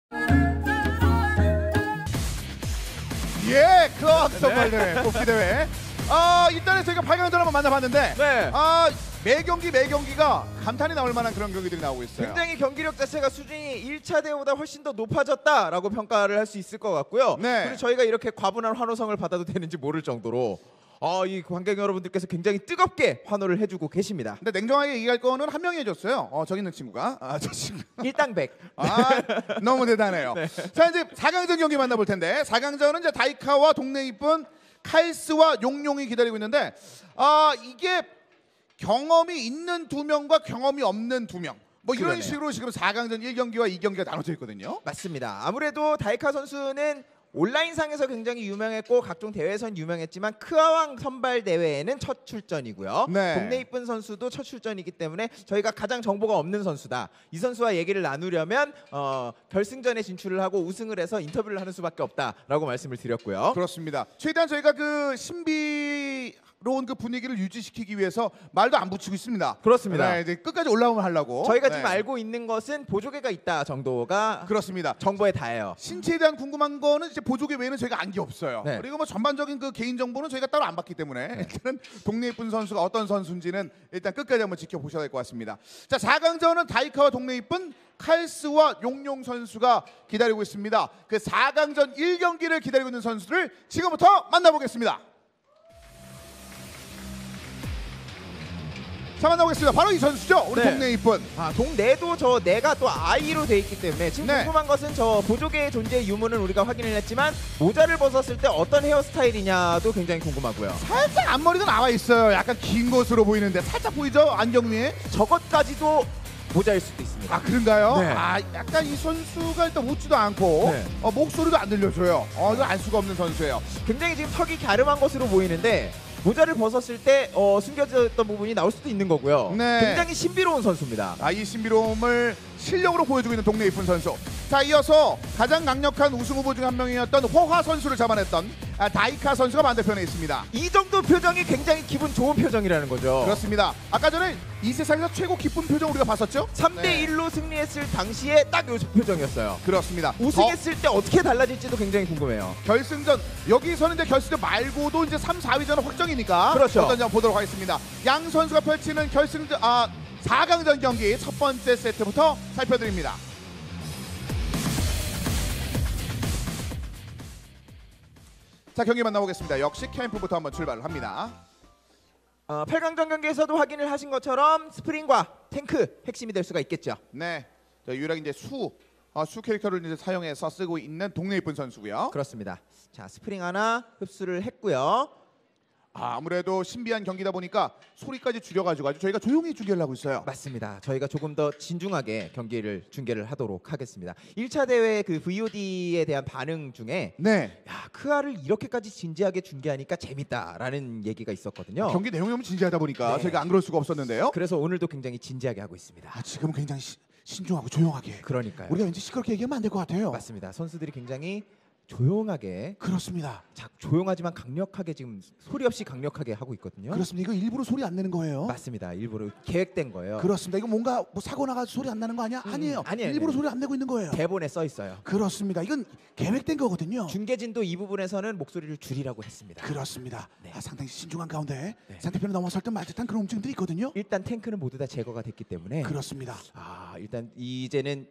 예, 클럽 선발 대회, 뽑기 대회. 일단은 저희가 8강전 한번 만나봤는데, 네. 매 경기가 감탄이 나올 만한 그런 경기들이 나오고 있어요. 굉장히 경기력 자체가 수준이 1차 대회보다 훨씬 더 높아졌다라고 평가를 할 수 있을 것 같고요. 네. 그리고 저희가 이렇게 과분한 환호성을 받아도 되는지 모를 정도로 이 관객 여러분들께서 굉장히 뜨겁게 환호를 해주고 계십니다. 근데 냉정하게 얘기할 거는 한 명이 해줬어요. 저기 있는 친구가. 저 친구. 일당백. 너무 대단해요. 네. 자, 이제 4강전 경기 만나볼 텐데, 4강전은 이제 다이카와 동네 이쁜 칼스와 용용이 기다리고 있는데, 이게 경험이 있는 두 명과 경험이 없는 두 명. 뭐 이런 그러네요. 식으로 지금 4강전 1경기와 2경기가 나눠져 있거든요. 맞습니다. 아무래도 다이카 선수는 온라인상에서 굉장히 유명했고 각종 대회에선 유명했지만 크아왕 선발 대회에는 첫 출전이고요. 네. 동네 이쁜 선수도 첫 출전이기 때문에 저희가 가장 정보가 없는 선수다. 이 선수와 얘기를 나누려면 결승전에 진출을 하고 우승을 해서 인터뷰를 하는 수밖에 없다라고 말씀을 드렸고요. 그렇습니다. 최대한 저희가 그 신비로운 그 분위기를 유지시키기 위해서 말도 안 붙이고 있습니다. 그렇습니다. 네, 이제 끝까지 올라오면 하려고. 저희가 네. 지금 알고 있는 것은 보조개가 있다 정도가 그렇습니다. 정보에 다예요. 신체에 대한 궁금한 거는 이제 보조개 외에는 저희가 안 게 없어요. 네. 그리고 뭐 전반적인 그 개인 정보는 저희가 따로 안 받기 때문에 일단은 동네 이쁜 선수가 어떤 선수인지는 일단 끝까지 한번 지켜보셔야 될 것 같습니다. 자, 4강전은 다이카와 동네 이쁜 칼스와 용용 선수가 기다리고 있습니다. 그 4강전 1경기를 기다리고 있는 선수를 지금부터 만나보겠습니다. 자, 만나보겠습니다. 바로 이 선수죠. 우리 네. 동네 이쁜. 동네도 내가 또 아이로 돼 있기 때문에 지금 네. 궁금한 것은 저 보조개의 존재의 유무는 우리가 확인을 했지만 모자를 벗었을 때 어떤 헤어스타일이냐도 굉장히 궁금하고요. 살짝 앞머리가 나와 있어요. 약간 긴 것으로 보이는데 살짝 보이죠? 안경 위에. 저것까지도 모자일 수도 있습니다. 그런가요? 네. 약간 이 선수가 일단 웃지도 않고 네. 목소리도 안 들려줘요. 이거 알 수가 없는 선수예요. 굉장히 지금 턱이 갸름한 것으로 보이는데 모자를 벗었을 때 숨겨졌던 부분이 나올 수도 있는 거고요. 네. 굉장히 신비로운 선수입니다. 이 신비로움을 실력으로 보여주고 있는 동네 이쁜 선수. 자, 이어서 가장 강력한 우승 후보 중 한 명이었던 호화 선수를 잡아냈던 다이카 선수가 반대편에 있습니다. 이 정도 표정이 굉장히 기분 좋은 표정이라는 거죠. 그렇습니다. 아까 전에 이 세상에서 최고 기쁜 표정 우리가 봤었죠? 3대1로 승리했을 당시에 딱 요 표정이었어요. 그렇습니다. 우승했을 때 어떻게 달라질지도 굉장히 궁금해요. 결승전, 여기서는 이제 결승전 말고도 이제 3, 4위전은 확정이니까 그렇죠. 어떤지 한번 보도록 하겠습니다. 양 선수가 펼치는 결승전 4강전 경기 첫 번째 세트부터 살펴드립니다. 자, 경기 만나보겠습니다. 역시 캠프부터 한번 출발을 합니다. 8강전 경기에서도 확인을 하신 것처럼 스프링과 탱크 핵심이 될 수가 있겠죠. 네, 자, 유일하게 이제 수 캐릭터를 이제 사용해서 쓰고 있는 동네 이쁜 선수고요. 그렇습니다. 자, 스프링 하나 흡수를 했고요. 아무래도 신비한 경기다 보니까 소리까지 줄여가지고 아주 저희가 조용히 중계를 하고 있어요. 맞습니다. 저희가 조금 더 진중하게 중계를 하도록 하겠습니다. 1차 대회 그 VOD에 대한 반응 중에 네, 크아를 이렇게까지 진지하게 중계하니까 재밌다라는 얘기가 있었거든요. 경기 내용이 너무 진지하다 보니까 네. 저희가 안 그럴 수가 없었는데요. 그래서 오늘도 굉장히 진지하게 하고 있습니다. 지금은 굉장히 신중하고 조용하게. 그러니까요. 우리가 왠지 시끄럽게 얘기하면 안 될 것 같아요. 맞습니다. 선수들이 굉장히 조용하게, 그렇습니다. 조용하지만 강력하게 지금 소리 없이 강력하게 하고 있거든요. 그렇습니다. 이거 일부러 소리 안 내는 거예요. 맞습니다. 일부러 계획된 거예요. 그렇습니다. 이거 뭔가 뭐 사고 나가지고 소리 안 나는 거 아니야? 아니에요. 아니에요. 일부러 소리 안 내고 있는 거예요. 대본에 써 있어요. 그렇습니다. 이건 계획된 거거든요. 중계진도 이 부분에서는 목소리를 줄이라고 했습니다. 그렇습니다. 네. 상당히 신중한 가운데 네. 상대편에 넘어설 때 말듯한 그런 움직임들이 있거든요. 일단 탱크는 모두 다 제거가 됐기 때문에 그렇습니다. 일단 이제는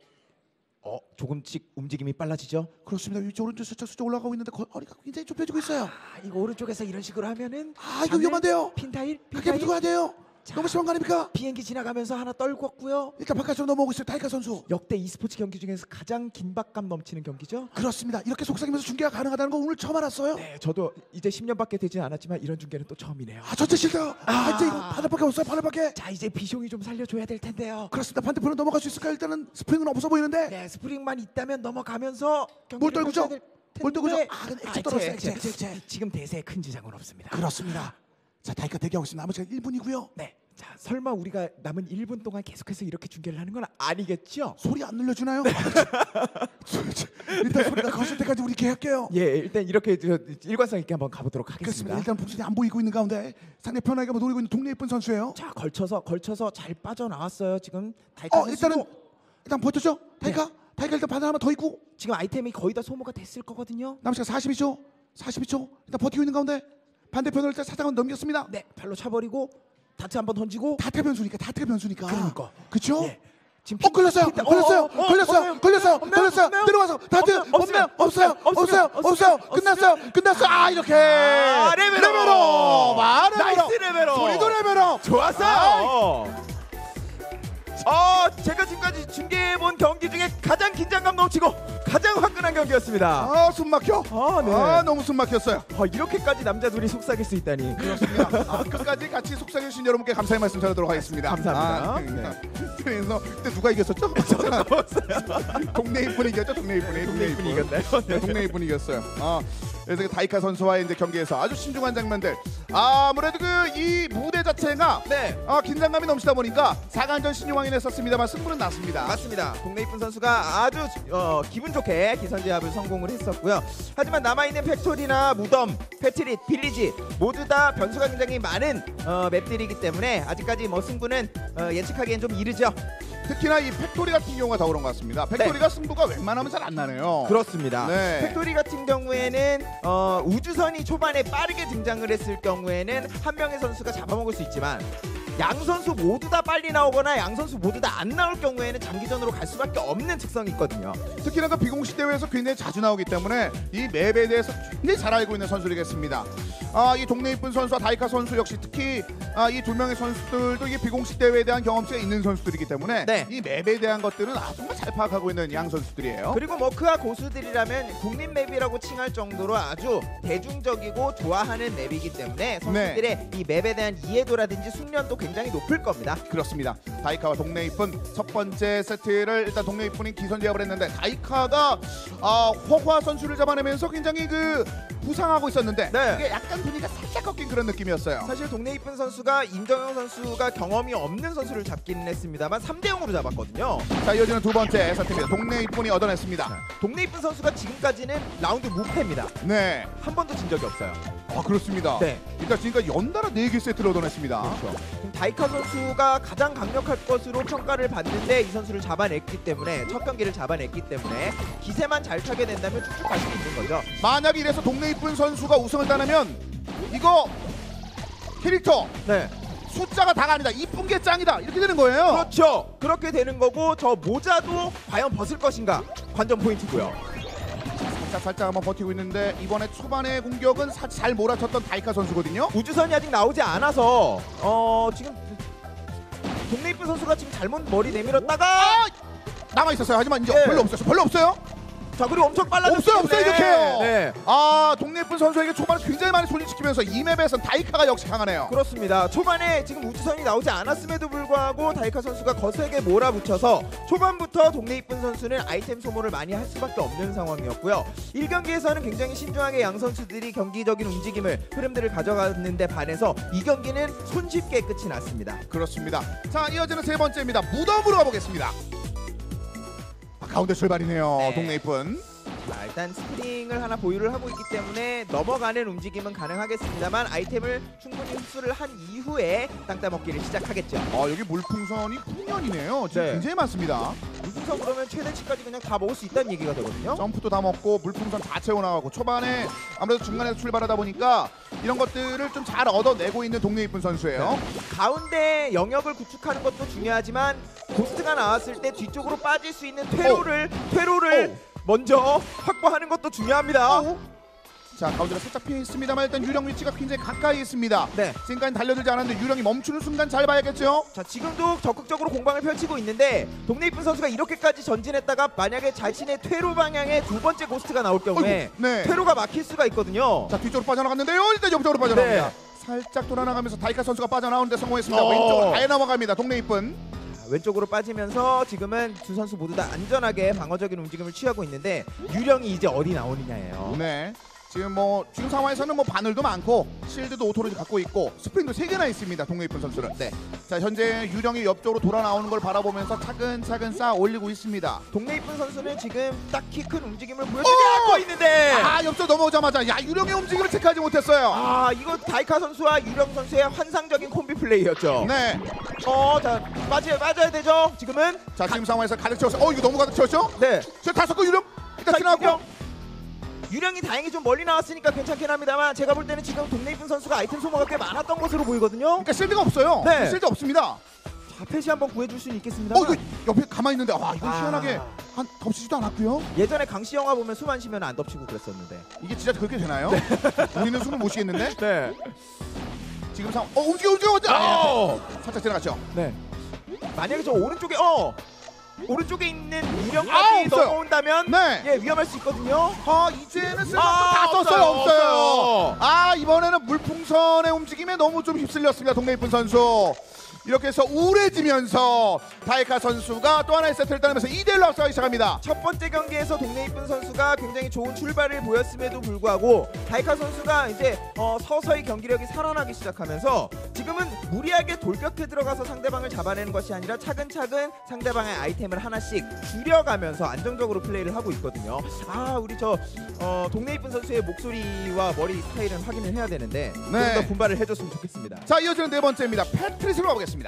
조금씩 움직임이 빨라지죠. 그렇습니다. 위쪽 오른쪽 수적 올라가고 있는데 허리가 굉장히 좁혀지고 있어요. 이거 오른쪽에서 이런 식으로 하면은 이거 위험한데요. 핀타일 밖에 붙고 가야 돼요. 너무 심한 거 아닙니까? 비행기 지나가면서 하나 떨궜고요. 일단 바깥으로 넘어오고 있어요. 다이카 선수. 역대 e스포츠 경기 중에서 가장 긴박감 넘치는 경기죠. 그렇습니다. 이렇게 속삭이면서 중계가 가능하다는 거 오늘 처음 알았어요. 네, 저도 이제 10년밖에 되지 않았지만 이런 중계는 또 처음이네요. 전체 실드. 이제 이거 바늘밖에 없어요. 바늘밖에. 자, 이제 비숑이 좀 살려줘야 될 텐데요. 그렇습니다. 반대편으로 넘어갈 수 있을까? 일단은 스프링은 없어 보이는데. 네, 스프링만 있다면 넘어가면서 뭘 떨구죠? 뭘 떨구죠? 액체 떨었어요. 액체. 액체. 지금 대세에 큰 지장은 없습니다. 그렇습니다. 자, 다이카 대기하고 있습니다. 남은 시간 1분이고요. 네. 자, 설마 우리가 남은 1분 동안 계속해서 이렇게 중계를 하는 건 아니겠죠? 소리 안 늘려주나요? 일단 소리가 거실 때까지 우리 계획할게요. 예, 일단 이렇게 일관성 있게 한번 가보도록 그렇습니다. 하겠습니다. 일단 복선이 안 보이고 있는 가운데 상대편에게 노리고 있는 동네 예쁜 선수예요. 자, 걸쳐서 잘 빠져나왔어요. 지금 다이카 선수도 일단 버텼죠? 다이카 다이카 일단 반응 한번 더 있고 지금 아이템이 거의 다 소모가 됐을 거거든요. 남은 시간 42초. 42초. 일단 버티고 있는 가운데 반대편으로 일단 살짝 넘겼습니다. 네, 발로 차버리고 다트 한번 던지고. 다트가 변수니까. 그러니까. 그쵸? 예. 지금 걸렸어요. 걸렸어요. 들어가서 다트 없어요. 끝났어요. 아, 이렇게. 레베로. 나이스 레베로. 소리도 레베로. 좋았어요. 제가 지금까지 중계해본 경기 중에 가장 긴장감 넘치고 가장 화끈한 경기였습니다. 아, 숨 막혀. 네. 너무 숨 막혔어요. 이렇게까지 남자 둘이 속삭일 수 있다니. 그렇습니다. 끝까지 같이 속삭여 주신 여러분께 감사의 말씀 전하도록 하겠습니다. 감사합니다. 그래서 그때 누가 이겼었죠? 동네 이쁜이 이겼죠? 동네 이쁜이 이겼나요? 네, 동네 이쁜이 이겼어요. 그래서 그 다이카 선수와의 이제 경기에서 아주 신중한 장면들. 아무래도 그 이 무대 자체가 긴장감이 넘치다 보니까 4강전 신유왕이 냈었습니다만 승부는 났습니다. 맞습니다. 동네 이쁜 선수가 아주 기분 좋게 기선제압을 성공을 했었고요. 하지만 남아있는 팩토리나 무덤, 패트릿, 빌리지 모두 다 변수가 굉장히 많은 맵들이기 때문에 아직까지 뭐 승부는 예측하기엔 좀 이르죠. 특히나 이 팩토리 같은 경우가 더 그런 것 같습니다. 팩토리가 승부가 웬만하면 잘 안 나네요. 그렇습니다. 네. 팩토리 같은 경우에는 우주선이 초반에 빠르게 등장을 했을 경우에는 한 명의 선수가 잡아먹을 수 있지만 양 선수 모두 다 빨리 나오거나 양 선수 모두 다 안 나올 경우에는 장기전으로 갈 수밖에 없는 특성이 있거든요. 특히나 그 비공식 대회에서 굉장히 자주 나오기 때문에 이 맵에 대해서 굉장히 잘 알고 있는 선수이겠습니다. 이 동네 이쁜 선수와 다이카 선수 역시 특히 이 두 명의 선수들도 이 비공식 대회에 대한 경험치가 있는 선수들이기 때문에 이 맵에 대한 것들은 정말 잘 파악하고 있는 양 선수들이에요. 그리고 머크와 고수들이라면 국민 맵이라고 칭할 정도로 아주 대중적이고 좋아하는 맵이기 때문에 선수들의 이 맵에 대한 이해도라든지 숙련도 굉장히 높을 겁니다. 그렇습니다. 다이카와 동네 이쁜 첫 번째 세트를 일단 동네 이쁜이 기선제압을 했는데 다이카가 허화 선수를 잡아내면서 굉장히 그 부상하고 있었는데 이게 약간 분위기가 살짝 꺾인 그런 느낌이었어요. 사실 동네 이쁜 선수가 임정영 선수가 경험이 없는 선수를 잡기는 했습니다만 3대0으로 잡았거든요. 자, 이어지는 두 번째 세트입니다. 동네 이쁜이 얻어냈습니다. 동네 이쁜 선수가 지금까지는 라운드 무패입니다. 네. 한 번도 진 적이 없어요. 그렇습니다. 네. 일단 지금까지 연달아 4개 세트를 얻어냈습니다. 그렇죠. 다이카 선수가 가장 강력할 것으로 평가를 받는데 이 선수를 잡아냈기 때문에 첫 경기를 잡아냈기 때문에 기세만 잘 타게 된다면 쭉쭉 갈 수 있는 거죠. 만약에 이래서 동네 이쁜 선수가 우승을 따내면 이거 캐릭터 숫자가 다가 아니다. 이쁜 게 짱이다. 이렇게 되는 거예요. 그렇죠. 그렇게 되는 거고 저 모자도 과연 벗을 것인가 관전 포인트고요. 살짝 한번 버티고 있는데 이번에 초반의 공격은 잘 몰아쳤던 다이카 선수거든요. 우주선이 아직 나오지 않아서 지금 동네 이쁜 선수가 지금 잘못 머리 내밀었다가 남아 있었어요. 하지만 이제 별로 없어요. 자, 그리고 엄청 빨라졌어요. 없어요 이렇게요. 동네 예쁜 선수에게 초반에 굉장히 많이 소진시키면서 이 맵에서는 다이카가 역시 강하네요. 그렇습니다. 초반에 지금 우주선이 나오지 않았음에도 불구하고 다이카 선수가 거세게 몰아붙여서 초반부터 동네 이쁜 선수는 아이템 소모를 많이 할 수밖에 없는 상황이었고요. 1경기에서는 굉장히 신중하게 양 선수들이 경기적인 움직임을 흐름들을 가져갔는데 반해서 이 경기는 손쉽게 끝이 났습니다. 그렇습니다. 자, 이어지는 세 번째입니다. 무덤으로 가보겠습니다. 가운데 출발이네요. 동네 이쁜. 자, 일단 스프링을 하나 보유를 하고 있기 때문에 넘어가는 움직임은 가능하겠습니다만 아이템을 충분히 흡수를 한 이후에 땅 따먹기를 시작하겠죠. 여기 물풍선이 풍년이네요. 지금 굉장히 많습니다. 물풍선 그러면 최대치까지 그냥 다 먹을 수 있다는 얘기가 되거든요. 점프도 다 먹고 물풍선 다 채워나가고 초반에 아무래도 중간에서 출발하다 보니까 이런 것들을 좀 잘 얻어내고 있는 동네 이쁜 선수예요. 가운데 영역을 구축하는 것도 중요하지만 고스트가 나왔을 때 뒤쪽으로 빠질 수 있는 퇴로를 먼저 확보하는 것도 중요합니다. 자, 가운데가 살짝 피해 있습니다만 일단 유령 위치가 굉장히 가까이 있습니다. 지금까지 달려들지 않았는데 유령이 멈추는 순간 잘 봐야겠죠. 자, 지금도 적극적으로 공방을 펼치고 있는데 동네 이쁜 선수가 이렇게까지 전진했다가 만약에 자신의 퇴로 방향에 두 번째 고스트가 나올 경우에 퇴로가 막힐 수가 있거든요. 자, 뒤쪽으로 빠져나갔는데요. 일단 옆쪽으로 빠져나갑니다. 살짝 돌아나가면서 다이카 선수가 빠져나오는데 성공했습니다. 왼쪽으로 아예 넘어갑니다. 동네 이쁜. 왼쪽으로 빠지면서 지금은 두 선수 모두 다 안전하게 방어적인 움직임을 취하고 있는데 유령이 이제 어디 나오느냐예요. 지금 상황에서는 바늘도 많고 실드도 오토로 갖고 있고 스프링도 3개나 있습니다. 동네 이쁜 선수는. 자, 현재 유령이 옆쪽으로 돌아 나오는 걸 바라보면서 차근차근 쌓아 올리고 있습니다. 동네 이쁜 선수는 지금 딱히 큰 움직임을 보여주지 않고 있는데 옆쪽 넘어오자마자 유령의 움직임을 체크하지 못했어요. 이거 다이카 선수와 유령 선수의 환상적인 콤비 플레이였죠. 자 빠져야 되죠. 지금은 자 지금 상황에서 가득 채웠어요. 이거 너무 가득 채웠죠? 네. 저 다섯 거 유령 일단 자, 지나고. 유령이 다행히 좀 멀리 나왔으니까 괜찮긴 합니다만 제가 볼 때는 지금 동네 이쁜 선수가 아이템 소모가 꽤 많았던 것으로 보이거든요. 그러니까 실드가 없어요. 네. 실드 없습니다. 자, 패시 한번 구해줄 수는 있겠습니다. 이거 옆에 가만히 있는데 이건 시원하게 한 덮치지도 않았고요. 예전에 강씨 영화 보면 숨 안 쉬면 안 덮치고 그랬었는데. 이게 진짜 그렇게 되나요? 우리는 숨을 못 쉬겠는데? 네. 지금 상황 움직여. 살짝 지나갔죠. 네. 만약에 저 오른쪽에 있는 유령까지 없어요. 넘어온다면 네. 예 위험할 수 있거든요. 이제는 쓸만도 다 썼어요. 없어요. 이번에는 물풍선의 움직임에 너무 좀 휩쓸렸습니다. 동네 이쁜 선수. 이렇게 해서 우울해지면서 다이카 선수가 또 하나의 세트를 따내면서 2대1로 앞서가기 시작합니다. 첫 번째 경기에서 동네 이쁜 선수가 굉장히 좋은 출발을 보였음에도 불구하고 다이카 선수가 이제 서서히 경기력이 살아나기 시작하면서 지금은 무리하게 돌격해 들어가서 상대방을 잡아내는 것이 아니라 차근차근 상대방의 아이템을 하나씩 줄여가면서 안정적으로 플레이를 하고 있거든요. 우리 동네 이쁜 선수의 목소리와 머리 스타일은 확인을 해야 되는데 좀 더 분발을 해줬으면 좋겠습니다. 자, 이어지는 네 번째입니다. 패트리스로 가보겠습니다.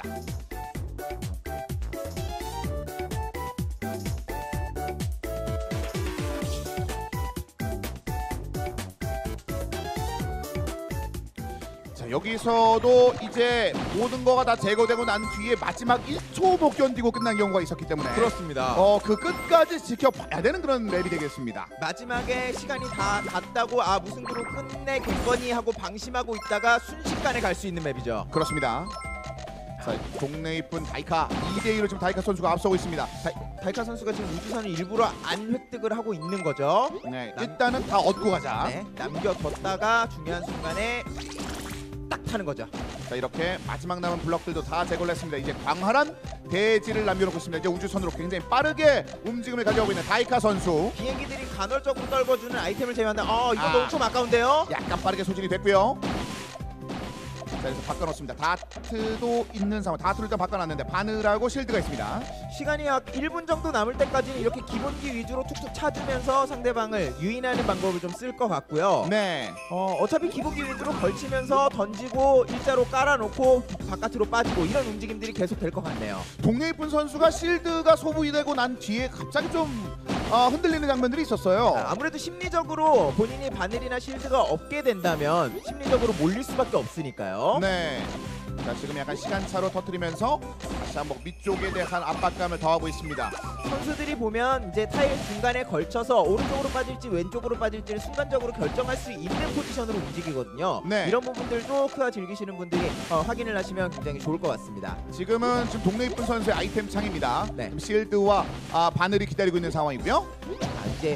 자, 여기서도 이제 모든 거가 다 제거되고 난 뒤에 마지막 1초 못 견디고 끝난 경우가 있었기 때문에 그렇습니다. 그 끝까지 지켜봐야 되는 그런 랩이 되겠습니다. 마지막에 시간이 다 갔다고 무승부로 끝내겠거니 하고 방심하고 있다가 순식간에 갈 수 있는 맵이죠. 그렇습니다. 자, 동네 이쁜 다이카 2대2로 지금 다이카 선수가 앞서고 있습니다. 다이카 선수가 지금 우주선을 일부러 안 획득을 하고 있는 거죠. 네, 일단은 다 얻고 가자. 네, 남겨뒀다가 중요한 순간에 딱 타는 거죠. 자, 이렇게 마지막 남은 블럭들도 다 제거를 했습니다. 이제 광활한 대지를 남겨놓고 있습니다. 이제 우주선으로 굉장히 빠르게 움직임을 가져오고 있는 다이카 선수. 비행기들이 간헐적으로 떨궈주는 아이템을 제외한다. 이거 너무 좀 아까운데요. 약간 빠르게 소진이 됐고요. 자, 그래서 바꿔놓습니다. 다트도 있는 상황. 다트를 일단 바꿔놨는데 바늘하고 실드가 있습니다. 시간이 약 1분 정도 남을 때까지는 이렇게 기본기 위주로 툭툭 차주면서 상대방을 유인하는 방법을 좀 쓸 것 같고요. 네. 어차피 기본기 위주로 걸치면서 던지고 일자로 깔아놓고 바깥으로 빠지고 이런 움직임들이 계속 될 것 같네요. 동네 이쁜 선수가 실드가 소부이되고 난 뒤에 갑자기 좀 흔들리는 장면들이 있었어요. 아무래도 심리적으로 본인이 바늘이나 실드가 없게 된다면 심리적으로 몰릴 수밖에 없으니까요. 네. 자, 지금 약간 시간차로 터뜨리면서 다시 한번 밑쪽에 대한 압박감을 더하고 있습니다. 선수들이 보면 이제 타일 중간에 걸쳐서 오른쪽으로 빠질지 왼쪽으로 빠질지를 순간적으로 결정할 수 있는 포지션으로 움직이거든요. 네. 이런 부분들도 크가 즐기시는 분들이 확인을 하시면 굉장히 좋을 것 같습니다. 지금은 지금 동네 이쁜 선수의 아이템 창입니다. 네. 지금 실드와 바늘이 기다리고 있는 상황이고요. 이제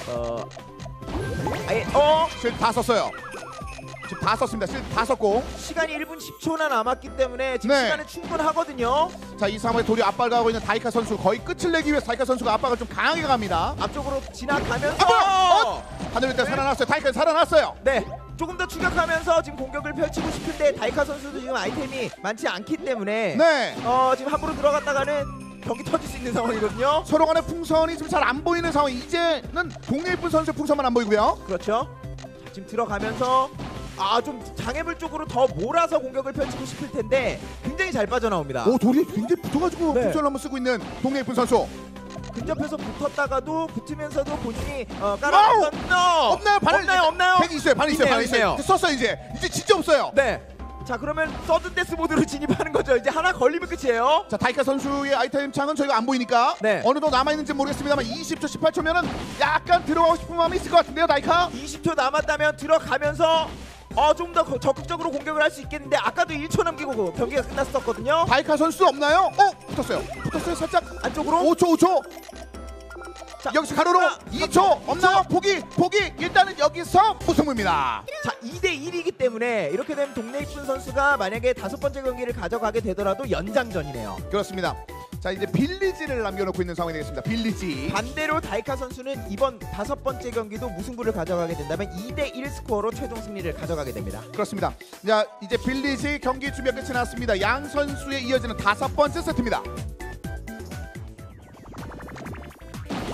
아예 실드 다 썼어요. 지금 다 썼습니다. 실드 다 썼고. 시간이 1분 10초나 남았기 때문에 지금 네. 시간은 충분하거든요. 자, 이 상황에 도리 압박을 가고 있는 다이카 선수. 거의 끝을 내기 위해서 다이카 선수가 압박을 좀 강하게 갑니다. 앞쪽으로 지나가면서 하늘 일단 살아났어요. 다이카 살아났어요. 네, 조금 더 추격하면서 지금 공격을 펼치고 싶은데 다이카 선수도 지금 아이템이 많지 않기 때문에 네. 지금 함부로 들어갔다가는 경기 터질 수 있는 상황이거든요. 서로 간의 풍선이 지금 잘 안 보이는 상황. 이제는 동네 이쁜 선수의 풍선만 안 보이고요. 그렇죠. 자, 지금 들어가면서 좀 장애물 쪽으로 더 몰아서 공격을 펼치고 싶을 텐데 굉장히 잘 빠져나옵니다. 도리에 굉장히 붙어가지고 네. 풍선을 한번 쓰고 있는 동네 이쁜 선수. 근접해서 붙었다가도 붙으면서도 본인이 깔아놨던 없나요? 바늘 없나요? 팩이 있어요. 바늘 있어요. 바늘 있어요. 있네요. 썼어요. 이제 진짜 없어요. 네. 자, 그러면 서든데스 모드로 진입하는 거죠. 이제 하나 걸리면 끝이에요. 자, 다이카 선수의 아이템 창은 저희가 안 보이니까 네. 어느 정도 남아있는지 모르겠습니다만 20초 18초면은 약간 들어가고 싶은 마음이 있을 것 같은데요, 다이카. 20초 남았다면 들어가면서 좀 더 적극적으로 공격을 할 수 있겠는데 아까도 1초 남기고 경기가 끝났었거든요. 다이카 선수 없나요? 붙었어요 살짝 안쪽으로 5초. 자, 여기서 가로로 하나, 2초 없나요? 포기 일단은 여기서 무승부입니다. 자, 2대1이기 때문에 이렇게 되면 동네 이쁜 선수가 만약에 5번째 경기를 가져가게 되더라도 연장전이네요. 그렇습니다. 자, 이제 빌리지를 남겨놓고 있는 상황이 되겠습니다. 빌리지. 반대로 다이카 선수는 이번 5번째 경기도 무승부를 가져가게 된다면 2대1 스코어로 최종 승리를 가져가게 됩니다. 그렇습니다. 자, 이제 빌리지 경기 준비가 끝이 났습니다. 양 선수의 이어지는 5번째 세트입니다.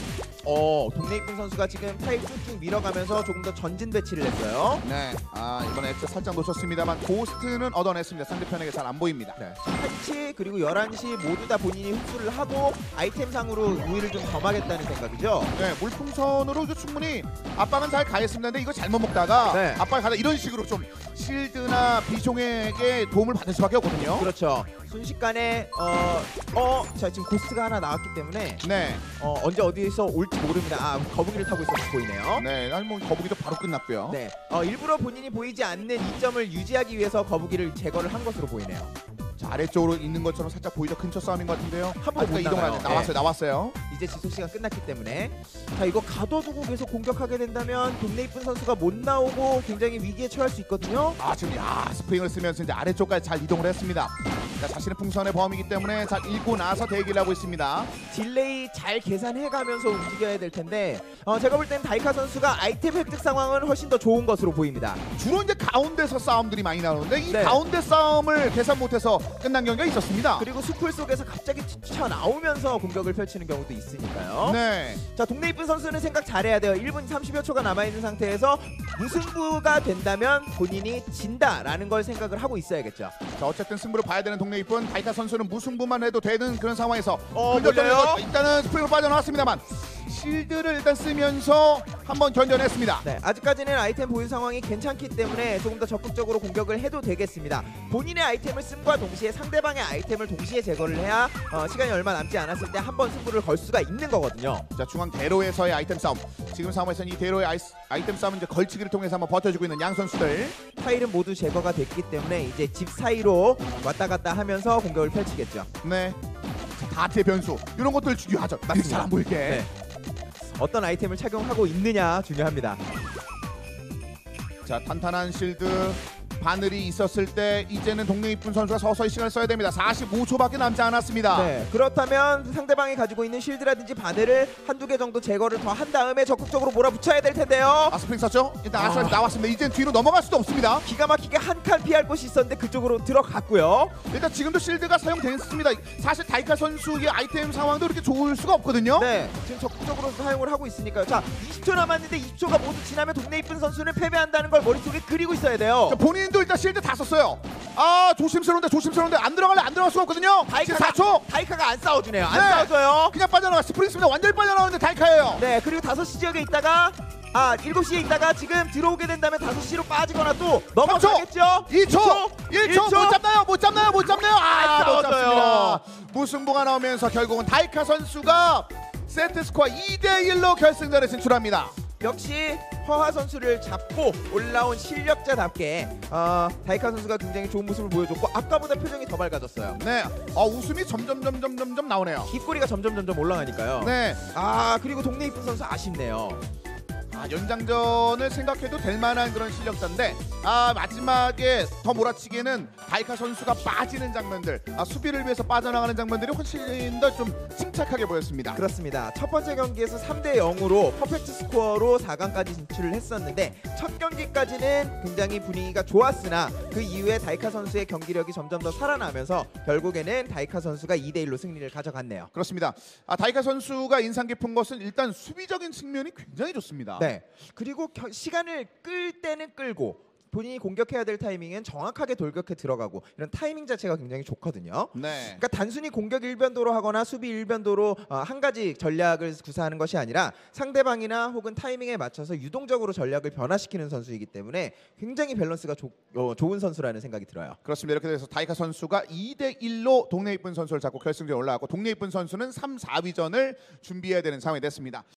동네 이쁜 선수가 지금 타일 쭉쭉 밀어가면서 조금 더 전진 배치를 했어요. 네, 이번에 엑스 살짝 놓쳤습니다만 고스트는 얻어냈습니다. 상대편에게 잘 안 보입니다. 네. 1시 그리고 11시 모두 다 본인이 흡수를 하고 아이템상으로 우위를 좀 점하겠다는 생각이죠. 네, 물풍선으로 이거 충분히 압박은 잘 가했습니다. 근데 이거 잘못 먹다가 네. 압박을 가다 이런 식으로 좀 실드나 비종에게 도움을 받을 수밖에 없거든요. 그렇죠. 순식간에 자 지금 고스트가 하나 나왔기 때문에 네, 언제 어디에서 올지 모릅니다. 거북이를 타고 있어서 보이네요. 네, 아니 뭐 거북이도 바로 끝났고요. 네, 일부러 본인이 보이지 않는 이점을 유지하기 위해서 거북이를 제거를 한 것으로 보이네요. 자, 아래쪽으로 있는 것처럼 살짝 보이죠? 근처 싸움인 것 같은데요. 한번 못 이동을 나가요. 하네. 나왔어요, 나왔어요. 이제 지속 시간 끝났기 때문에 자 이거 가둬두고 계속 공격하게 된다면 동네 이쁜 선수가 못 나오고 굉장히 위기에 처할 수 있거든요. 지금 스프링을 쓰면서 이제 아래쪽까지 잘 이동을 했습니다. 자, 자신의 풍선의 범위이기 때문에 잘 읽고 나서 대기를 하고 있습니다. 딜레이 잘 계산해가면서 움직여야 될 텐데 제가 볼 땐 다이카 선수가 아이템 획득 상황은 훨씬 더 좋은 것으로 보입니다. 주로 이제 가운데서 싸움들이 많이 나오는데 이 네. 가운데 싸움을 계산 못해서 끝난 경기가 있었습니다. 그리고 숲풀 속에서 갑자기 튀쳐나오면서 공격을 펼치는 경우도 있으니까요. 네. 자 동네 이쁜 선수는 생각 잘해야 돼요. 1분 30여 초가 남아있는 상태에서 무승부가 된다면 본인이 진다라는 걸 생각을 하고 있어야겠죠. 자, 어쨌든 승부를 봐야 되는 동네 이쁜 다이카 선수는 무승부만 해도 되는 그런 상황에서 몰려요? 일단은 스프링을 빠져나왔습니다만 실드를 일단 쓰면서 한번 견뎌냈습니다. 네, 아직까지는 아이템 보유 상황이 괜찮기 때문에 조금 더 적극적으로 공격을 해도 되겠습니다. 본인의 아이템을 씀과 동시에 상대방의 아이템을 동시에 제거를 해야 시간이 얼마 남지 않았을 때 한 번 승부를 걸 수가 있는 거거든요. 자, 중앙 대로에서의 아이템 싸움. 지금 상황에서는 이 대로의 아이템 싸움은 이제 걸치기를 통해서 한번 버텨주고 있는 양 선수들. 타일은 모두 제거가 됐기 때문에 이제 집 사이로 왔다 갔다 하면서 공격을 펼치겠죠. 네. 자, 다트의 변수 이런 것들 중요하죠. 맞습니다. 잘 안 보이게. 네. 어떤 아이템을 착용하고 있느냐 중요합니다. 자, 탄탄한 실드 바늘이 있었을 때 이제는 동네 이쁜 선수가 서서히 시간을 써야 됩니다. 45초밖에 남지 않았습니다. 네, 그렇다면 상대방이 가지고 있는 실드라든지 바늘을 한두 개 정도 제거를 더 한 다음에 적극적으로 몰아붙여야 될 텐데요. 스프링 썼죠? 일단 아스팔트 나왔습니다. 이젠 뒤로 넘어갈 수도 없습니다. 기가 막히게 한 칸 피할 곳이 있었는데 그쪽으로 들어갔고요. 일단 지금도 실드가 사용됐습니다. 사실 다이카 선수의 아이템 상황도 그렇게 좋을 수가 없거든요. 네, 지금 적극적으로 사용을 하고 있으니까요. 자, 20초 남았는데 20초가 모두 지나면 동네 이쁜 선수는 패배한다는 걸 머릿속에 그리고 있어야 돼요. 자, 본인도 일단 실드 다 썼어요. 조심스러운데 안 들어갈 수가 없거든요. 다이카가 4초. 다이카가 안 싸워주네요. 안 네. 싸워줘요. 그냥 빠져나가. 스프링 씁니다. 완전히 빠져나오는데 다이카예요. 네, 그리고 5시 지역에 있다가 7시에 있다가 지금 들어오게 된다면 5시로 빠지거나 또 넘어가겠죠. 2초, 1초 못 잡나요? 못 싸워줘요. 잡습니다. 무승부가 나오면서 결국은 다이카 선수가 세트 스코어 2대1로 결승전에 진출합니다. 역시 허하 선수를 잡고 올라온 실력자답게 다이카 선수가 굉장히 좋은 모습을 보여줬고 아까보다 표정이 더 밝아졌어요. 네, 웃음이 점점 나오네요. 입꼬리가 점점 올라가니까요. 네, 그리고 동네 이쁜 선수 아쉽네요. 연장전을 생각해도 될 만한 그런 실력자인데 마지막에 더 몰아치기에는 다이카 선수가 빠지는 장면들, 수비를 위해서 빠져나가는 장면들이 훨씬 더 좀 침착하게 보였습니다. 그렇습니다. 첫 번째 경기에서 3대 0으로 퍼펙트 스코어로 4강까지 진출을 했었는데 첫 경기까지는 굉장히 분위기가 좋았으나 그 이후에 다이카 선수의 경기력이 점점 더 살아나면서 결국에는 다이카 선수가 2대 1로 승리를 가져갔네요. 그렇습니다. 다이카 선수가 인상 깊은 것은 일단 수비적인 측면이 굉장히 좋습니다. 네. 그리고 시간을 끌 때는 끌고 본인이 공격해야 될 타이밍엔 정확하게 돌격해 들어가고 이런 타이밍 자체가 굉장히 좋거든요. 네. 그러니까 단순히 공격 일변도로 하거나 수비 일변도로 한 가지 전략을 구사하는 것이 아니라 상대방이나 혹은 타이밍에 맞춰서 유동적으로 전략을 변화시키는 선수이기 때문에 굉장히 밸런스가 좋은 선수라는 생각이 들어요. 그렇습니다. 이렇게 돼서 다이카 선수가 2대1로 동네 이쁜 선수를 잡고 결승전에 올라왔고 동네 이쁜 선수는 3, 4위전을 준비해야 되는 상황이 됐습니다.